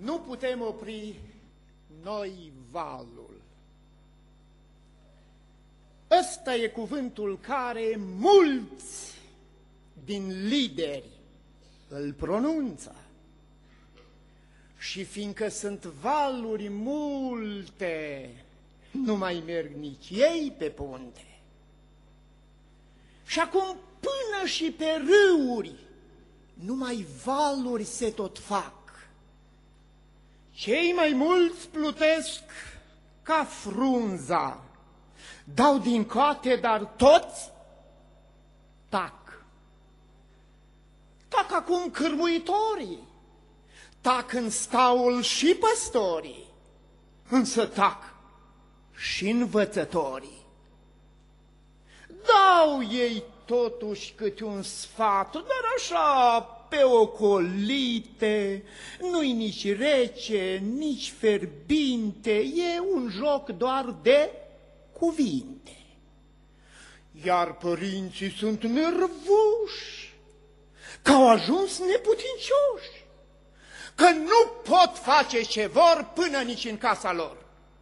Nu putem opri noi valul. Ăsta e cuvântul care mulți din lideri îl pronunță. Și fiindcă sunt valuri multe, nu mai merg nici ei pe punte. Și acum până și pe râuri, numai valuri se tot fac. Cei mai mulți plutesc ca frunza, dau din coate, dar toți tac. Tac acum cârmuitorii, tac în staul și păstorii, însă tac și învățătorii. Dau ei totuși câte un sfat, dar așa pe ocolite, nu-i nici rece, nici fierbinte, e un joc doar de cuvinte. Iar părinții sunt nervoși, că au ajuns neputincioși, că nu pot face ce vor până nici în casa lor.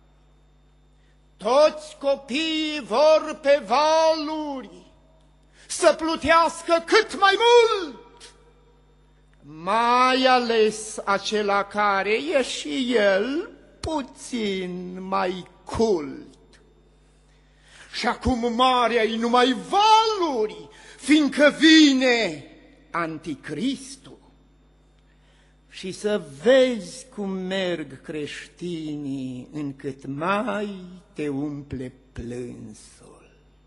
Toți copiii vor pe valuri să plutească cât mai mult, mai ales acela care e și el puțin mai cult. Și acum marea-i numai valuri, fiindcă vine Anticristul. Și să vezi cum merg creștinii, încât mai te umple plânsul.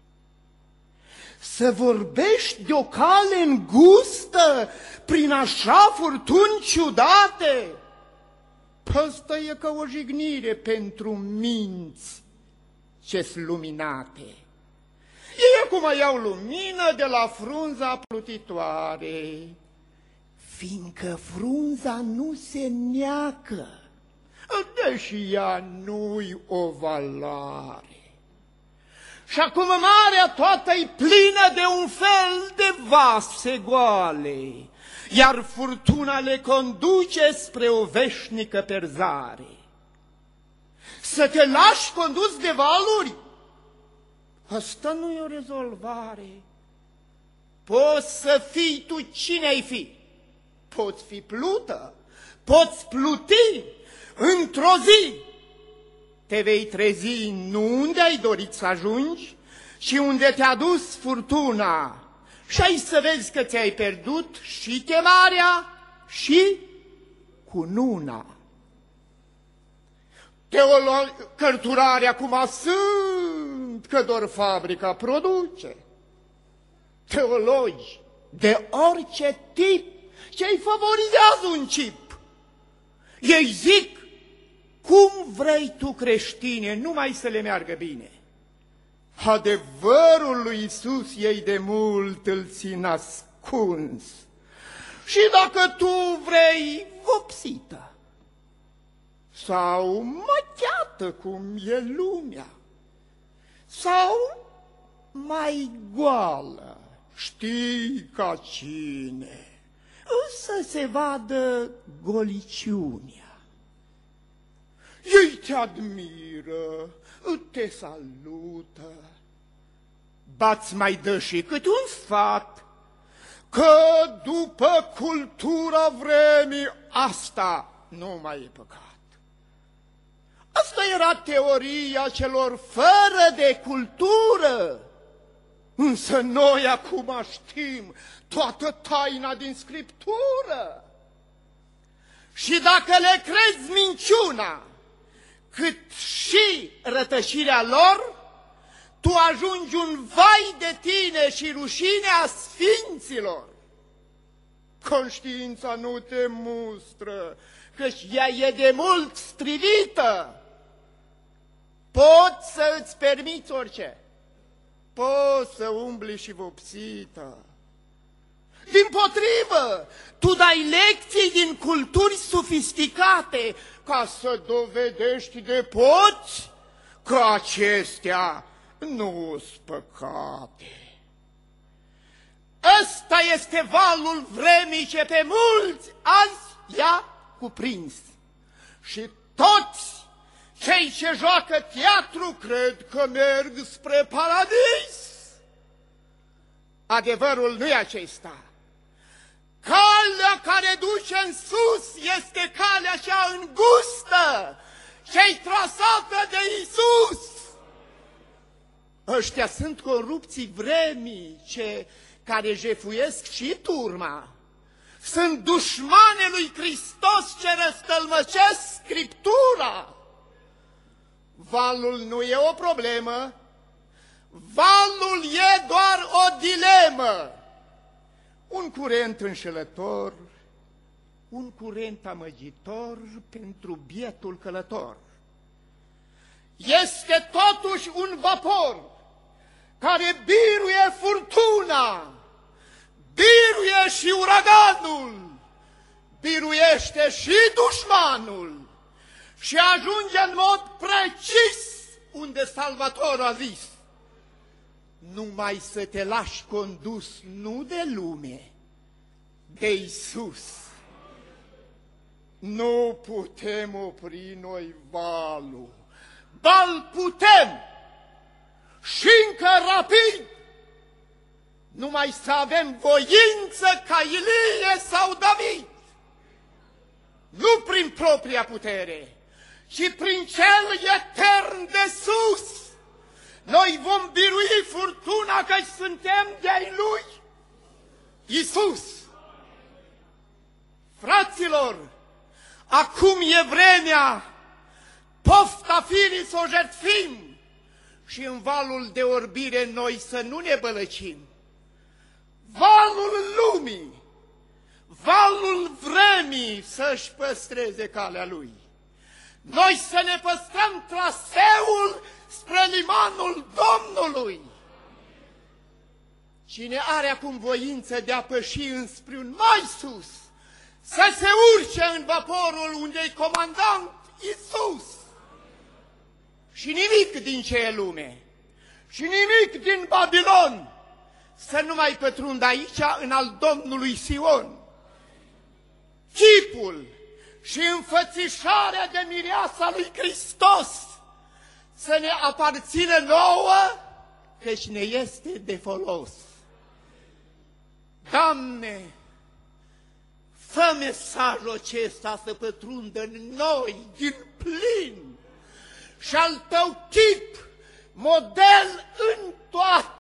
Să vorbești de o cale îngustă prin așa furtuni ciudate, ăsta e ca o jignire pentru minți ce-s luminate. Ei acum iau lumină de la frunza plutitoare, fiindcă frunza nu se neacă, deși ea nu-i o valoare. Și acum marea toată-i plină de un fel de vase goale, iar furtuna le conduce spre o veșnică perzare. Să te lași condus de valuri, asta nu e o rezolvare. Poți să fii tu cine ai fi. Poți fi plută, poți pluti, într-o zi te vei trezi nu unde ai dorit să ajungi, ci unde te-a dus furtuna. Și ai să vezi că ți-ai pierdut și chemarea și cununa. Cărturare acum sunt, că doar fabrica produce. Teologi de orice tip ce-i favorizează un cip. Ei zic, cum vrei tu, creștine, numai să le meargă bine. Adevărul lui Iisus ei de mult îl țin ascuns. Și dacă tu vrei vopsită sau machiată cum e lumea, sau mai goală, știi ca cine, să se vadă goliciunea. Ei te admiră, te salută, ba-ți mai dă și câte un sfat, că după cultura vremii asta nu mai e păcat. Asta era teoria celor fără de cultură, însă noi acum știm toată taina din Scriptură. Și dacă le crezi minciuna, cât și rătășirea lor, tu ajungi un vai de tine și rușinea sfinților. Conștiința nu te mustră, căci ea e de mult strivită. Poți să îți permiți orice, poți să umbli și vopsită. Dimpotrivă, tu dai lecții din culturi sofisticate ca să dovedești de poți că acestea nu-s păcate. Ăsta este valul vremii ce pe mulți azi i-a cuprins. Și toți cei ce joacă teatru cred că merg spre paradis. Adevărul nu e acesta. Calea care duce în sus este calea cea îngustă, cea trasată de Iisus. Ăștia sunt corupții vremii care jefuiesc și turma. Sunt dușmane lui Hristos ce răstălmăcesc Scriptura. Valul nu e o problemă, valul e doar o dilemă. Un curent înșelător, un curent amăgitor pentru bietul călător. Este totuși un vapor care biruie furtuna, biruie și uraganul, biruiește și dușmanul și ajunge în mod precis unde Salvator a zis: numai să te lași condus nu de lume, de Iisus. Nu putem opri noi valul, dar putem și încă rapid, numai să avem voință ca Ilie sau David, nu prin propria putere, ci prin cel etern de sus. Noi vom birui furtuna că suntem de-ai Lui, Iisus. Fraților, acum e vremea pofta firii să o jertfim și în valul de orbire noi să nu ne bălăcim. Valul lumii, valul vremii să-și păstreze calea lui. Noi să ne păstrăm traseul spre limanul Domnului. Cine are acum voință de a păși înspre un mai sus, să se urce în vaporul unde-i comandant Iisus. Și nimic din ce e lume, și nimic din Babilon să nu mai pătrundă aici în al Domnului Sion. Chipul și înfățișarea de mireasa lui Hristos să ne aparțină nouă, căci ne este de folos. Doamne, fă mesajul acesta să pătrundă în noi din plin și al Tău chip, model în toate